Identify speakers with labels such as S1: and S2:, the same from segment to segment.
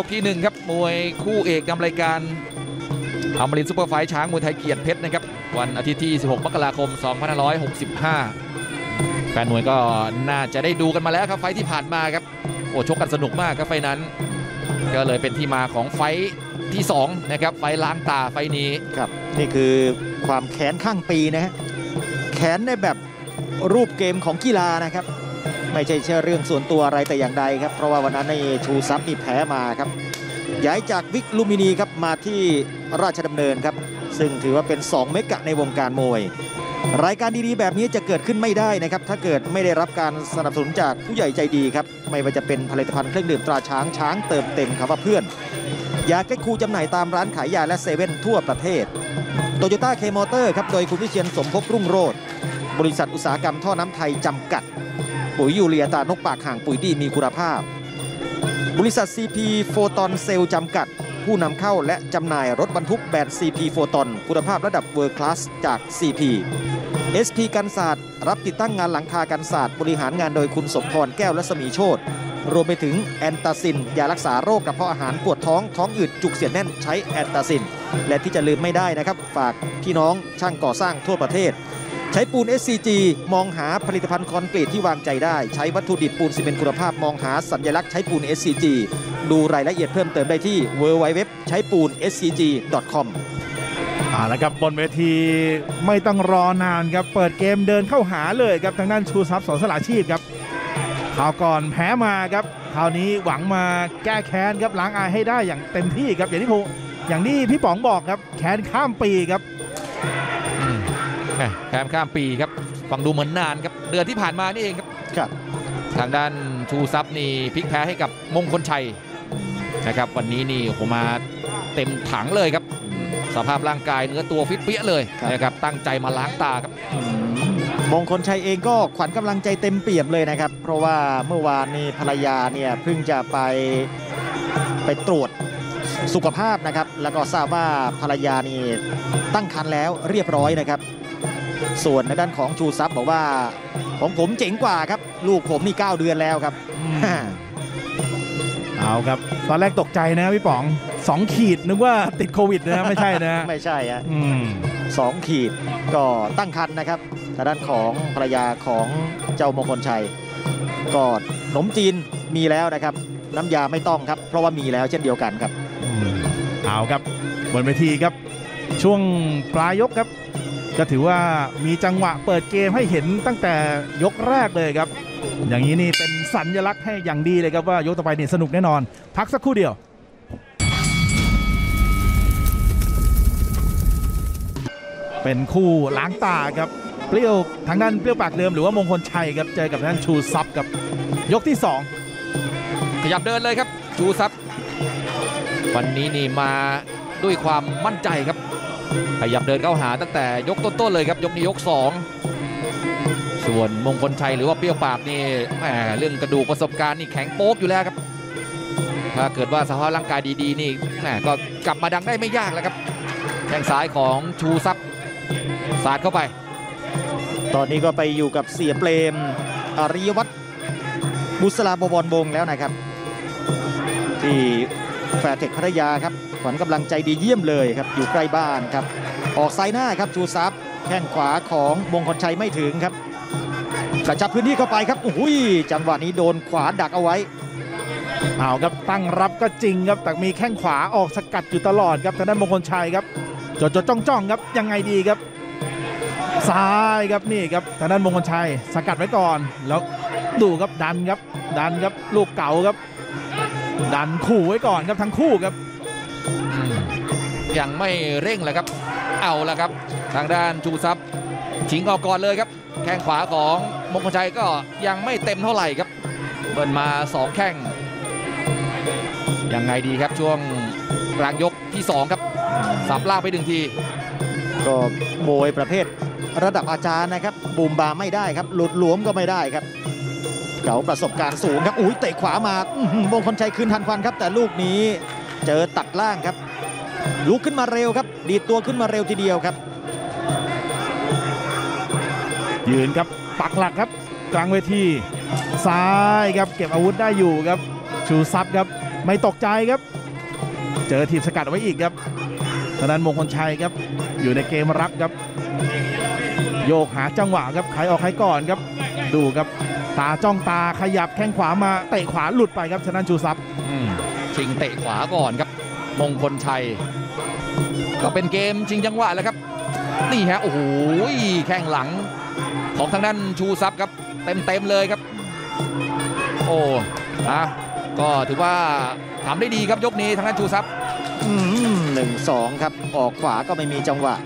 S1: ที่1ครับมวยคู่เอกนำรายการอมรินทร์ซุปเปอร์ไฟท์ช้างมวยไทยเกียรติเพชรนะครับวันอาทิตย์ที่16มกราคม2565แฟนมวยก็น่าจะได้ดูกันมาแล้วครับไฟท์ที่ผ่านมาครับโอ้ชกกันสนุกมากครับไฟนั้นก็เลยเป็นที่มาของไฟท์ที่2นะครับไฟล้างตาไฟนี้
S2: ครับนี่คือความแค้นข้างปีนะฮะแค้นในแบบรูปเกมของกีฬานะครับไม่ใช่เชื่อเรื่องส่วนตัวอะไรแต่อย่างใดครับเพราะว่าวันนั้นในชูซับนี่แพ้มาครับย้ายจากวิกลูมินีครับมาที่ราชดำเนินครับซึ่งถือว่าเป็น2เมกะในวงการมวยรายการดีๆแบบนี้จะเกิดขึ้นไม่ได้นะครับถ้าเกิดไม่ได้รับการสนับสนุนจากผู้ใหญ่ใจดีครับไม่ว่าจะเป็นผลิตภัณฑ์เครื่องดื่มตราช้างเติมเต็มคำว่าเพื่อนยาแก้คูจำหน่ายตามร้านขายยาและเซเว่นทั่วประเทศโตโยต้าเคมอเตอร์ครับโดยคุณวิเชียรสมภพรุ่งโรจน์บริษัทอุตสาหกรรมท่อน้ำไทยจำกัดปุ๋ยยูเรียตานกปากห่างปุ๋ยดีมีคุณภาพบริษัท CP โฟตอนเซลจำกัดผู้นำเข้าและจำหน่ายรถบรรทุกแบรนด์ CP โฟตอนคุณภาพระดับเวิร์คลาสจาก CP SP กันศาสตร์รับติดตั้งงานหลังคากันศาสตร์บริหารงานโดยคุณสมพรแก้วรัศมีโชติรวมไปถึงแอนตาซินยารักษาโรคกระเพาะอาหารปวดท้องอืดจุกเสียดแน่นใช้แอนตาซินและที่จะลืมไม่ได้นะครับฝากพี่น้องช่างก่อสร้างทั่วประเทศใช้ปูน SCG มองหาผลิตภัณฑ์คอนกรีตที่วางใจได้ใช้วัตถุดิบปูนซีเมนต์คุณภาพมองหาสัญลักษณ์ใช้ปูน SCG ดูรายละเอียดเพิ่มเติมได้ที่ www ใช้ปูน scg.com
S3: แล้วครับบนเวทีไม่ต้องรอนานครับเปิดเกมเดินเข้าหาเลยครับทางด้านชูทรัพย์สอนสละชีพครับคราวก่อนแพ้มาครับคราวนี้หวังมาแก้แค้นครับล้างอายให้ได้อย่างเต็มที่ครับอย่างที่พี่ป๋องบอกครับแค้นข้ามปีครับ
S1: แค้นข้ามปีครับฟังดูเหมือนนานครับเดือนที่ผ่านมานี่เองครับทางด้านชูทรัพย์นี่พลิกแพ้ให้กับมงคลชัยนะครับวันนี้นี่ผมมาเต็มถังเลยครับสภาพร่างกายเนื้อตัวฟิตเปี้ยเลยนะครับตั้งใจมาล้างตาครับ
S2: มงคลชัยเองก็ขวัญกำลังใจเต็มเปี่ยมเลยนะครับเพราะว่าเมื่อวานนี้ภรรยาเนี่ยเพิ่งจะไปตรวจสุขภาพนะครับแล้วก็ทราบว่าภรรยานี่ตั้งครรภ์แล้วเรียบร้อยนะครับส่วนในด้านของชูทรัพย์บอกว่าของผมเจ๋งกว่าครับลูกผมนี่9 เดือนแล้วครับ
S3: เอาครับตอนแรกตกใจนะพี่ป๋อง2 ขีดนึกว่าติดโควิดนะไม่ใช่นะ
S2: ไม่ใช่ฮะ2 ขีดก็ตั้งครรภ์นะครับทางด้านของภรรยาของเจ้ามงคลชัยก็ขนมจีนมีแล้วนะครับน้ำยาไม่ต้องครับเพราะว่ามีแล้วเช่นเดียวกันครับ
S3: เอาครับบนเวทีครับช่วงปลายยกครับก็ถือว่ามีจังหวะเปิดเกมให้เห็นตั้งแต่ยกแรกเลยครับอย่างนี้นี่เป็นสัญลักษณ์ให้อย่างดีเลยครับว่ายกต่อไปนี่สนุกแน่นอนพักสักครู่เดียวเป็นคู่ล้างตาครับเปรี้ยวทางด้านเปรี้ยวปากเดิมหรือว่ามงคลชัยครับเจอกับทางด้านชูทรัพย์ครับยกที่2
S1: ขยับเดินเลยครับชูทรัพย์วันนี้นี่มาด้วยความมั่นใจครับขยับเดินเข้าหาตั้งแต่ยกต้นๆเลยครับยกนี้ยก2ส่วนมงคลชัยหรือว่าเปรี้ยวปากนี่เรื่องกระดูกประสบการณ์นี่แข็งโป๊กอยู่แล้วครับถ้าเกิดว่าสภาพร่างกายดีๆนี่ก็กลับมาดังได้ไม่ยากแล้วครับแข้งซ้ายของชูทรัพย์สาดเข้าไป
S2: ตอนนี้ก็ไปอยู่กับเสียเปรมอริยวัฒน์บุษราบวรวงศ์แล้วนะครับที่แฟร์เทคพัทยาครับขวัญกำลังใจดีเยี่ยมเลยครับอยู่ใกล้บ้านครับออกซ้ายหน้าครับชูทรัพย์แข้งขวาของมงคลชัยไม่ถึงครับกระชับพื้นที่เข้าไปครับอุ้ยจังหวะนี้โดนขวาดักเอาไว้
S3: เอาครับตั้งรับก็จริงครับแต่มีแข้งขวาออกสกัดอยู่ตลอดครับทางด้านมงคลชัยครับจดจ้องครับยังไงดีครับซ้ายครับนี่ครับทางด้านมงคลชัยสกัดไว้ก่อนแล้วดูครับดันครับลูกเก่าครับดันขู่ไว้ก่อนครับทั้งคู่ครับ
S1: ยังไม่เร่งเลยครับเอาละครับทางด้านชูทรัพย์ชิงออกก่อนเลยครับแข้งขวาของมงคลชัยก็ยังไม่เต็มเท่าไหร่ครับเบิร์นมา2 แข้งยังไงดีครับช่วงกลางยกที่2ครับสับล่างไป1 ที
S2: ก็มวยประเภทระดับอาจารย์นะครับบูมบาไม่ได้ครับหลุดหลวมก็ไม่ได้ครับเก่าประสบการณ์สูงครับอุ้ยเตะขวามามงคลชัยคืนทันควันครับแต่ลูกนี้เจอตัดล่างครับลุกขึ้นมาเร็วครับดีดตัวขึ้นมาเร็วทีเดียวครับ
S3: ยืนครับปักหลักครับกลางเวทีซ้ายครับเก็บอาวุธได้อยู่ครับชูทรัพย์ครับไม่ตกใจครับเจอทีมสกัดเอาไว้อีกครับทางด้านมงคลชัยครับอยู่ในเกมรับครับโยกหาจังหวะครับใครออกใครก่อนครับดูครับตาจ้องตาขยับแข้งขวามาเตะขวาหลุดไปครับทางด้านชูทรัพย์
S1: ชิงเตะขวาก่อนครับมงคลชัยก็เป็นเกมชิงจังหวะแล้วครับนี่ฮะโอ้โหแข้งหลังของทางด้านชูทรัพย์ครับเต็มเลยครับโอ้ก็ถือว่าทำได้ดีครับยกนี้ทางด้านชูทรัพย์
S2: 1-2 ครับออกขวาก็ไม่มีจังหวะ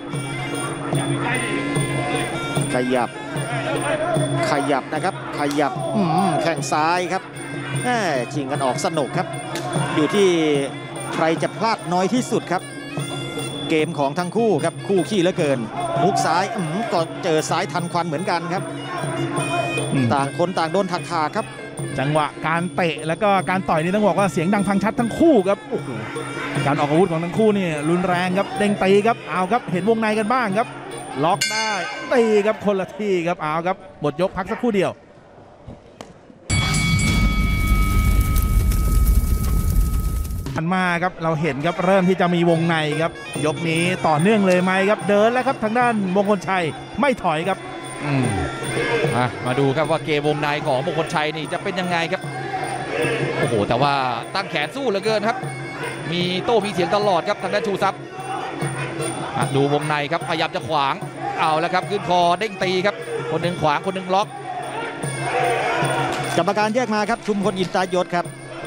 S2: ขยับนะครับขยับแข้งซ้ายครับชิงกันออกสนุกครับอยู่ที่ใครจะพลาดน้อยที่สุดครับเกมของทั้งคู่ครับคู่ขี้เหลือเกินมุกซ้ายก็เจอซ้ายทันควันเหมือนกันครับต่างคนต่างโดนถักขาครับ
S3: จังหวะการเตะแล้วก็การต่อยนี่ต้องบอกว่าเสียงดังฟังชัดทั้งคู่ครับโอ้โหการออกอาวุธของทั้งคู่นี่รุนแรงครับเด้งตีครับเอาครับเห็นวงในกันบ้างครับล็อกได้ตีครับคนละทีครับเอาครับหมดยกพักสักครู่เดียวอันมาครับเราเห็นครับเริ่มที่จะมีวงในครับยกนี้ต่อเนื่องเลยไหมครับเดินแล้วครับทางด้านมงคลชัยไม่ถอยครับ
S1: มาดูครับว่าเกมวงในของมงคลชัยนี่จะเป็นยังไงครับโอ้โหแต่ว่าตั้งแขนสู้เหลือเกินครับมีโต้มีเถียงตลอดครับทางด้านชูทรัพย์ดูวงในครับพยายามจะขวางเอาแล้วครับขึ้นคอเด้งตีครับคนหนึ่งขวางคนหนึ่งล็อก
S2: กรรมการแยกมาครับชุมพลอินตายศครับ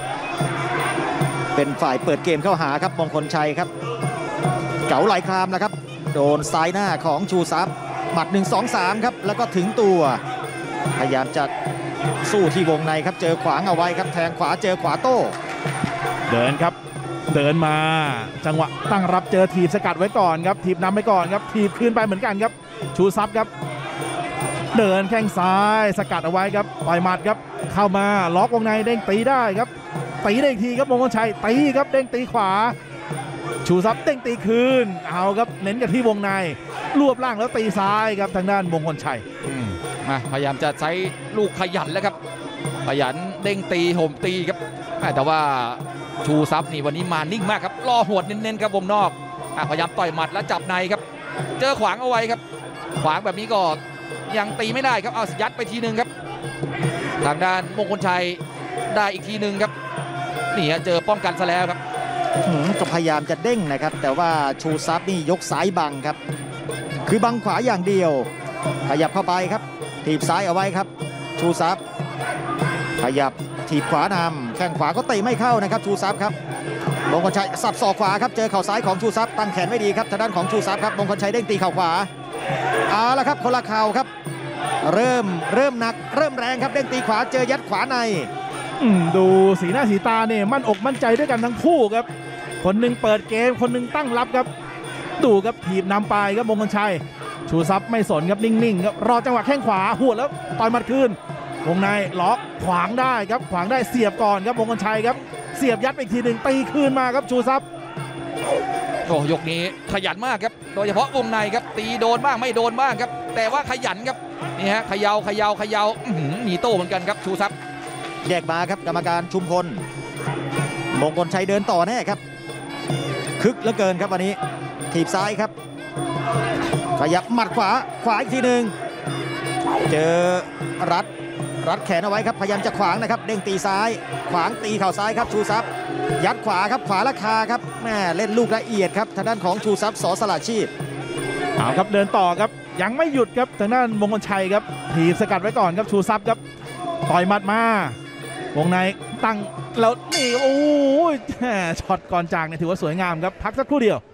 S2: เป็นฝ่ายเปิดเกมเข้าหาครับมงคลชัยครับเก๋าไหลครามนะครับโดนซ้ายหน้าของชูทรัพย์หมัด 1-2-3 ครับแล้วก็ถึงตัวพยายามจะสู้ที่วงในครับเจอขวางเอาไว้ครับแทงขวาเจอขวาโต้
S3: เดินครับเดินมาจังหวะตั้งรับเจอถีบสกัดไว้ก่อนครับถีบนำไว้ก่อนครับถีบคืนไปเหมือนกันครับชูทรัพย์ครับเดินแข้งซ้ายสกัดเอาไว้ครับปล่อยหมัดครับเข้ามาล็อกวงในเด้งตีได้ครับตีได้อีกทีครับมงคลชัยตีครับเด้งตีขวาชูทรัพย์เด้งตีคืนเอาครับเน้นกันที่วงในรวบล่างแล้วตีซ้ายครับทางด้านมงคลชัย
S1: พยายามจะใช้ลูกขยันแล้วครับขยันเด้งตีโหมตีครับแต่ว่าชูทรัพย์นี่วันนี้มานิ่งมากครับรอหวดเน้นๆครับวงนอกพยายามต่อยหมัดแล้วจับในครับเจอขวางเอาไว้ครับขวางแบบนี้ก็ยังตีไม่ได้ครับเอายัดไปทีนึงครับทางด้านมงคลชัยได้อีกทีนึงครับนี่เจอป้องกันซะแล้วครับ
S2: ก็พยายามจะเด้งนะครับแต่ว่าชูทรัพย์นี่ยกซ้ายบังครับคือบังขวาอย่างเดียวขยับเข้าไปครับถีบซ้ายเอาไว้ครับชูทรัพย์ขยับถีบขวานำแข้งขวาก็เตะไม่เข้านะครับชูทรัพย์ครับมงคลชัยสับศอกขวาครับเจอเข่าซ้ายของชูทรัพย์ตั้งแขนไม่ดีครับทางด้านของชูทรัพย์ครับมงคลชัยเด้งตีเข่าขวาเอาละครับคนละเข่าครับเริ่มหนักเริ่มแรงครับเด้งตีขวาเจอยัดขวาใน
S3: ดูสีหน้าสีตาเนี่ยมั่นอกมั่นใจด้วยกันทั้งคู่ครับคนหนึ่งเปิดเกมคนหนึ่งตั้งรับครับดูครับถีบนำไปครับมงคลชัยชูทรัพย์ไม่สนครับนิ่งๆครับรอจังหวะแข้งขวาหัวแล้วต่อยหมัดคืนวงในล็อกขวางได้ครับขวางได้เสียบก่อนครับมงคลชัยครับเสียบยัดไปอีกทีหนึ่งตีคืนมาครับชูทรัพย์
S1: โอ้ยกนี้ขยันมากครับโดยเฉพาะวงในครับตีโดนบ้างไม่โดนบ้างครับแต่ว่าขยันครับนี่ฮะเขย่ามีโต้เหมือนกันครับชูทรัพย์
S2: แยกมาครับกรรมการชุมพลมงคลชัยเดินต่อแน่ครับคึกเหลือเกินครับวันนี้ถีบซ้ายครับขยับหมัดขวาอีกทีหนึ่งเจอรัดแขนเอาไว้ครับพยายามจะขวางนะครับเด้งตีซ้ายขวางตีเข่าซ้ายครับชูทรัพย์ยัดขวาครับขวาราคาครับแม่เล่นลูกละเอียดครับทางด้านของชูทรัพย์ส.สละชีพ
S3: เอาครับเดินต่อครับยังไม่หยุดครับทางด้านมงคลชัยครับถีบสกัดไว้ก่อนครับชูทรัพย์ครับต่อยหมัดมาวงในตั้งแล้วนี่โอ้ยช็อตก่อนจากเนี่ยถือว่าสวยงามครับพักสักครู่เดียว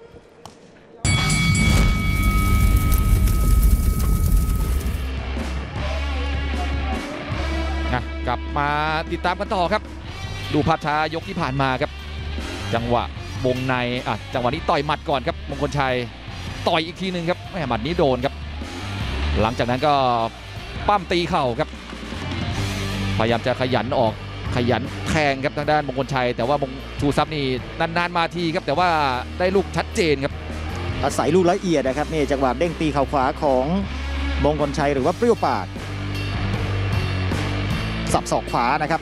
S1: กลับมาติดตามกันต่อครับดูภาพช้ายกที่ผ่านมาครับจังหวะวงในจังหวะนี้ต่อยหมัดก่อนครับมงคลชัยต่อยอีกทีหนึ่งครับแม่หมัดนี้โดนครับหลังจากนั้นก็ปั้มตีเข่าครับพยายามจะขยันออกขยันแทงครับทางด้านมงคลชัยแต่ว่าชูทรัพย์นี่นานๆมาทีครับแต่ว่าได้ลูกชัดเจนครับ
S2: อาศัยลูกละเอียดนะครับนี่จังหวะเด้งตีเข่าขวาของมงคลชัยหรือว่าเปรี้ยวปากสับศอกขวานะครับ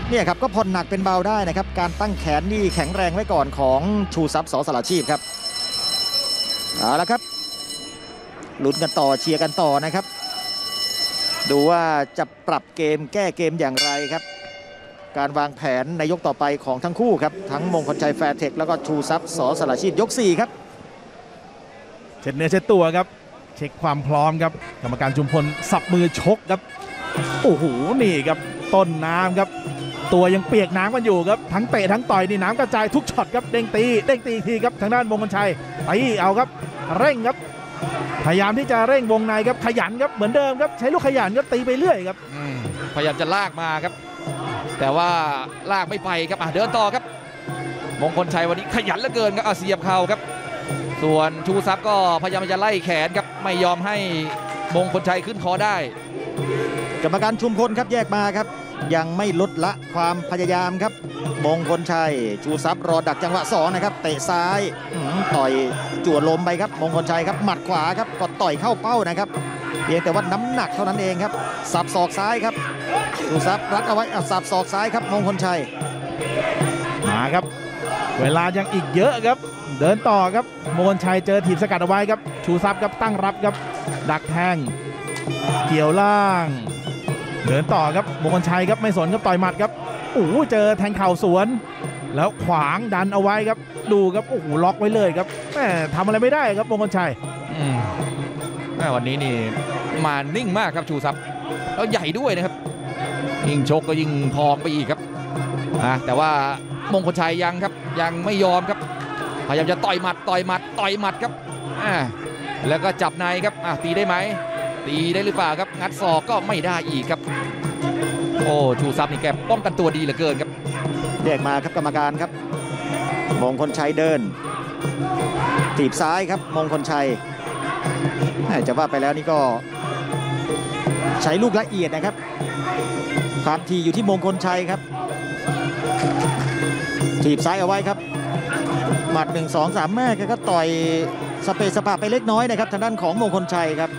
S2: เนี่ยครับก็ผ่อนหนักเป็นเบาได้นะครับ การตั้งแขนนี่แข็งแรงไว้ก่อนของชูทรัพย์ สสลาชีพครับเอาละครับลุ้นกันต่อเชียร์กันต่อนะครับ ดูว่าจะปรับเกมแก้เกมอย่างไรครับ การวางแผนในยกต่อไปของทั้งคู่ครับทั้งมงคลชัยแฟร์เทคแล้วก็ชูทรัพย์ สสลาชีพยก 4 ครับ
S3: เช็ดเนื้อเช็ดตัวครับเช็คความพร้อมครับกรรมการชุมพลสับมือชกครับโอ้โหนี่ครับต้นน้ำครับตัวยังเปียกน้ำกันอยู่ครับทั้งเตะทั้งต่อยนี่น้ำกระจายทุกช็อตครับเด้งตีอีกทีครับทางด้านมงคลชัยไปเอาครับเร่งครับพยายามที่จะเร่งวงในครับขยันครับเหมือนเดิมครับใช้ลูกขยันครับตีไปเรื่อยครับ
S1: พยายามจะลากมาครับแต่ว่าลากไม่ไปครับเดินต่อครับมงคลชัยวันนี้ขยันเหลือเกินครับเสียบเข่าครับส่วนชูทรัพย์ก็พยายามจะไล่แขนครับไม่ยอมให้มงคลชัยขึ้นคอได้
S2: กรรมการชุมพลครับแยกมาครับยังไม่ลดละความพยายามครับมงคลชัยชูทรัพย์รอดักจังหวะ2นะครับเตะซ้ายต่อยจั่วลมไปครับมงคลชัยครับหมัดขวาครับก็ต่อยเข้าเป้านะครับเพียงแต่ว่าน้ำหนักเท่านั้นเองครับสับศอกซ้ายครับชูทรัพย์รัดเอาไว้สับศอกซ้ายครับมงคลชัย
S3: มาครับเวลายังอีกเยอะครับเดินต่อครับมงคลชัยเจอถีบสกัดเอาไว้ครับชูทรัพย์ครับตั้งรับครับดักแทงเกี่ยวล่างเดินต่อครับมงคลชัยครับไม่สนครับต่อยหมัดครับโอ้เจอแทงเข่าสวนแล้วขวางดันเอาไว้ครับดูครับโอ้โหล็อกไว้เลยครับแม่ทำอะไรไม่ได้ครับมงคลชัย
S1: วันนี้นี่มานิ่งมากครับชูทรัพย์แล้วใหญ่ด้วยนะครับยิ่งชกก็ยิ่งพองไปอีกครับแต่ว่ามงคลชัยยังไม่ยอมครับพยายามจะต่อยหมัดครับแล้วก็จับในครับตีได้ไหมตีได้หรือเปล่าครับงัดศอกก็ไม่ได้อีกครับโอ้ชูทรัพย์นี่แกป้องกันตัวดีเหลือเกินครับ
S2: แยกมาครับกรรมการครับมงคลชัยเดินถีบซ้ายครับมงคลชัยจะว่าไปแล้วนี่ก็ใช้ลูกละเอียดนะครับความทีอยู่ที่มงคลชัยครับถีบซ้ายเอาไว้ครับหมัด1 2 3แม่ก็ต่อยสเปซสปาไปเล็กน้อยนะครับทางด้านของมงคลชัยครับ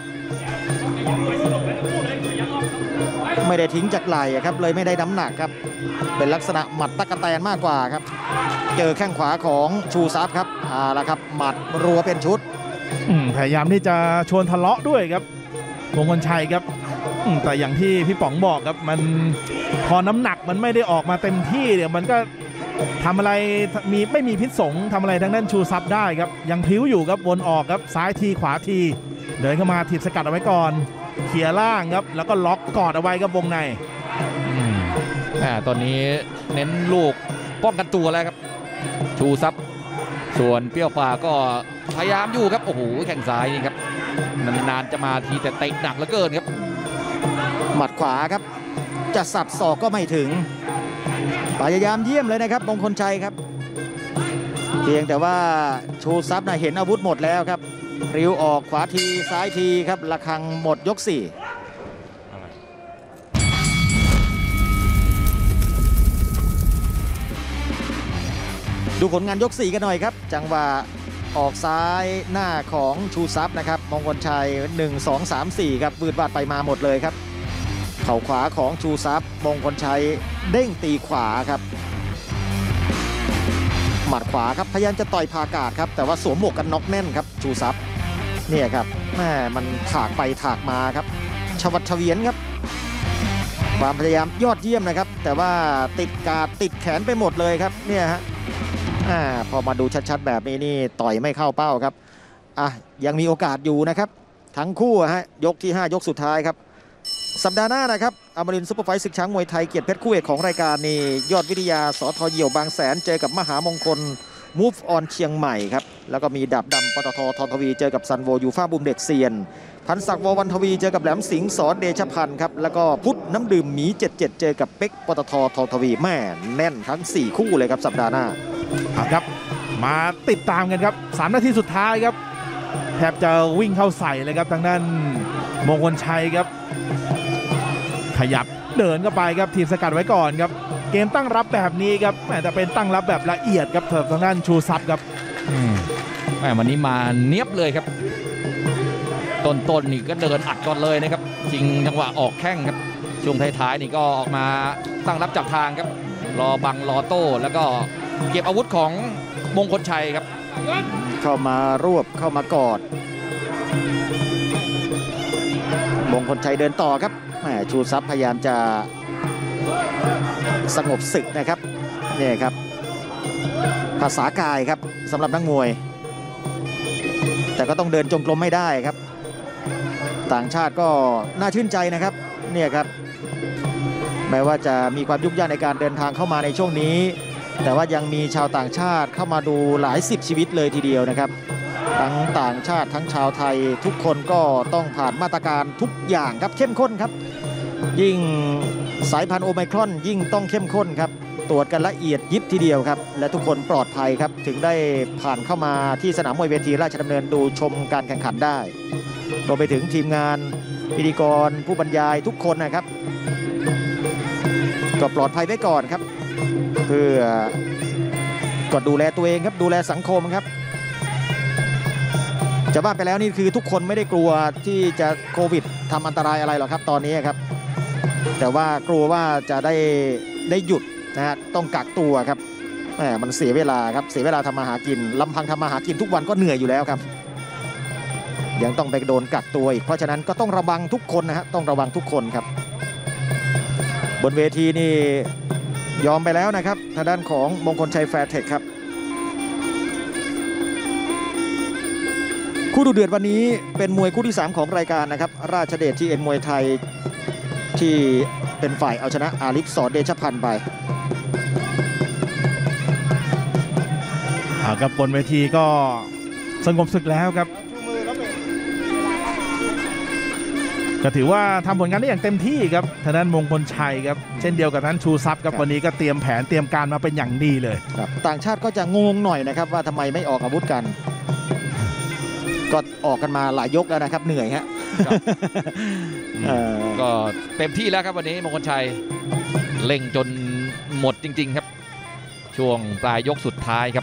S2: ไม่ได้ทิ้งจากไหล่ครับเลยไม่ได้น้ำหนักครับเป็นลักษณะหมัดตะกะแตนมากกว่าครับเจอแข้งขวาของชูทรัพย์ครับแล้วครับหมัดรัวเป็นชุด
S3: พยายามที่จะชวนทะเลาะด้วยครับมงคลชัยครับแต่อย่างที่พี่ป๋องบอกครับมันพอน้ำหนักมันไม่ได้ออกมาเต็มที่เนี่ยมันก็ทำอะไรไม่มีพิษสงทำอะไรทางด้านชูทรัพย์ได้ครับยังพลิ้วอยู่ครับวนออกครับซ้ายทีขวาทีเดินเข้ามาถีบสกัดเอาไว้ก่อนเขี่ยล่างครับแล้วก็ล็อกกอดเอาไว้ครับวงใน
S1: ตอนนี้เน้นลูกป้องกันตัวแล้วครับชูทรัพย์ส่วนเปรี้ยวป่าก็พยายามอยู่ครับโอ้โหแข้งซ้ายนี่ครับนานๆจะมาทีแต่เตะหนักเหลือเกินครับ
S2: หมัดขวาครับจะสับศอกก็ไม่ถึงพยายามเยี่ยมเลยนะครับมงคลชัยครับเพียงแต่ว่าชูทรัพย์เห็นอาวุธหมดแล้วครับริ้วออกขวาทีซ้ายทีครับระฆังหมดยก 4ดูผลงานยก 4กันหน่อยครับจังหวะออกซ้ายหน้าของชูทรัพย์นะครับมงคลชัย1 2 3 4ครับวืดวาดไปมาหมดเลยครับเข่าขวาของชูทรัพย์มงคลชัยเด้งตีขวาครับหมัดขวาครับพยายามจะต่อยพากาศครับแต่ว่าสวมหมวกกันน็อกแน่นครับชูทรัพย์เนี่ยครับแม่มันถากไปถากมาครับชวัดเฉวียนครับความพยายามยอดเยี่ยมนะครับแต่ว่าติดกาดติดแขนไปหมดเลยครับเนี่ยฮะพอมาดูชัดๆแบบนี้นี่ต่อยไม่เข้าเป้าครับยังมีโอกาสอยู่นะครับทั้งคู่ยกที่5ยกสุดท้ายครับสัปดาห์หน้านะครับอมรินทร์ซุปเปอร์ไฟท์ศึกช้างมวยไทยเกียรติเพชรคู่เอกของรายการนี่ยอดวิทยาสท.เหี่ยวบางแสนเจอกับมหามงคล Move on เชียงใหม่ครับแล้วก็มีดับดำปตท.ททวีเจอกับซันโวยูฟ่าบุมเด็กเซียนพันศักดิ์ววันทวีเจอกับแหลมสิงห์สอนเดชพันธ์ครับแล้วก็พุทธน้ำดื่มหมี77เจอกับเป๊กปตท.ททวีแม่แน่นทั้ง4คู่เลยครับสัปดาห์หน้า
S3: ครับมาติดตามกันครับ3นาทีสุดท้ายครับแทบจะวิ่งเข้าใส่เลยครับทางด้านมงคลชัยครับขยับเดินเข้าไปครับทีมสกัดไว้ก่อนครับเกมตั้งรับแบบนี้ครับแต่เป็นตั้งรับแบบละเอียดครับทางด้านชูทรัพย์ครับ
S1: วันนี้มาเนียบเลยครับต้นนี่ก็เดินอัดก่อนเลยนะครับจริงจังหวะออกแข้งครับช่วงท้ายๆนี่ก็ออกมาตั้งรับจับทางครับรอบังรอโต้แล้วก็เก็บอาวุธของมงคลชัยครับ
S2: เข้ามารวบเข้ามากอดมงคลชัยเดินต่อครับแหมชูทรัพย์พยายามจะสงบศึกนะครับนี่ครับภาษากายครับสำหรับนักมวยแต่ก็ต้องเดินจงกรมไม่ได้ครับต่างชาติก็น่าชื่นใจนะครับเนี่ยครับแม้ว่าจะมีความยุ่งยากในการเดินทางเข้ามาในช่วงนี้แต่ว่ายังมีชาวต่างชาติเข้ามาดูหลายสิบชีวิตเลยทีเดียวนะครับทั้งต่างชาติทั้งชาวไทยทุกคนก็ต้องผ่านมาตรการทุกอย่างครับเข้มข้นครับยิ่งสายพันธุ์โอไมครอนยิ่งต้องเข้มข้นครับตรวจกันละเอียดยิบทีเดียวครับและทุกคนปลอดภัยครับถึงได้ผ่านเข้ามาที่สนามมวยเวทีราชดำเนินดูชมการแข่งขันได้รวมไปถึงทีมงานพิธีกรผู้บรรยายทุกคนนะครับก็ปลอดภัยไว้ก่อนครับเพื่อก็ดูแลตัวเองครับดูแลสังคมครับจะว่าไปแล้วนี่คือทุกคนไม่ได้กลัวที่จะโควิดทำอันตรายอะไรหรอกครับตอนนี้ครับแต่ว่ากลัวว่าจะได้หยุดนะฮะต้องกักตัวครับแหมมันเสียเวลาครับเสียเวลาทำมาหากินลำพังทำมาหากินทุกวันก็เหนื่อยอยู่แล้วครับยังต้องไปโดนกักตัวอีกเพราะฉะนั้นก็ต้องระวังทุกคนนะฮะต้องระวังทุกคนครับบนเวทีนี่ยอมไปแล้วนะครับทางด้านของมงคลชัยแฟร์เทคครับคู่ดูเดือดวันนี้เป็นมวยคู่ที่3ของรายการนะครับราชเดชที่เอ็นมวยไทยที่เป็นฝ่ายเอาชนะอาลิฟสอนเดชพันธ์ไป
S3: กับบนเวทีก็สงบศึกแล้วครับก็ถือว่าทำผลงานได้อย่างเต็มที่ครับทางด้านมงคลชัยครับเช่นเดียวกับนั้นชูทรัพย์ครับวันนี้ก็เตรียมแผนเตรียมการมาเป็นอย่างดีเลย
S2: ครับต่างชาติก็จะงงหน่อยนะครับว่าทำไมไม่ออกอาวุธกันก็ออกกันมาหลายยกแล้วนะครับเหนื่อยฮะ
S1: ก็เต็มที่แล้วครับวันนี้มงคลชัยเร่งจนหมดจริงๆครับช่วงปลายยกสุดท้ายครับ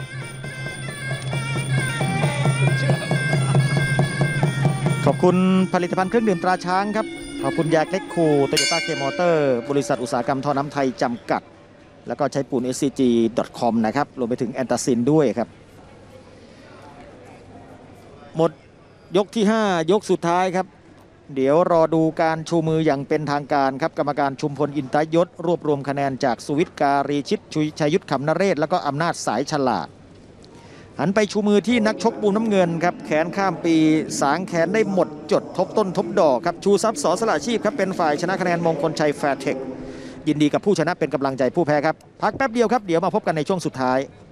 S2: ขอบคุณผลิตภัณฑ์เครื่องดื่มตราช้างครับขอบคุณยาเล็กคูโตโยต้าเคมอเตอร์บริษัทอุตสาหกรรมท่อน้ำไทยจำกัดแล้วก็ใช้ปูน scg.com นะครับรวมไปถึงแอนตาซินด้วยครับหมดยกที่5ยกสุดท้ายครับเดี๋ยวรอดูการชูมืออย่างเป็นทางการครับกรรมการชุมพลอินตยศรวบรวมคะแนนจากสุวิทย์การีชิตชัยยุทธขำนเรศแล้วก็อำนาจสายฉลาดหันไปชูมือที่นักชกมุมน้ำเงินครับแขนข้ามปีสางแขนได้หมดจดทบต้นทบดอกครับชูทรัพย์สอสละชีพครับเป็นฝ่ายชนะคะแนนมงคลชัยแฟร์เทคยินดีกับผู้ชนะเป็นกำลังใจผู้แพ้ครับพักแป๊บเดียวครับเดี๋ยวมาพบกันในช่วงสุดท้าย